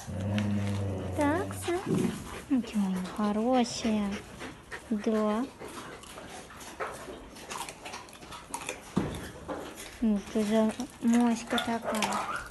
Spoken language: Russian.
Такса. Какая моя хорошая. Да. Ну, что за моська такая?